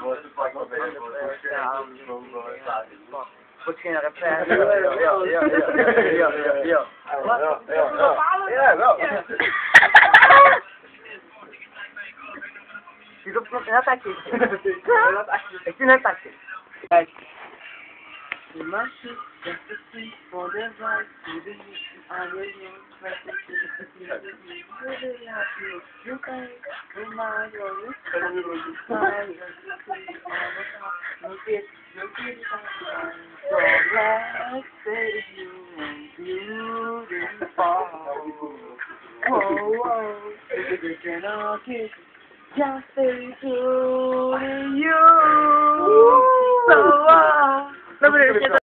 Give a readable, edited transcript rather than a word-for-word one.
Pushing out a pass. Yo. No ataques. Este no ataque. You must just to see for the right to the I will you can remind your just say to you. So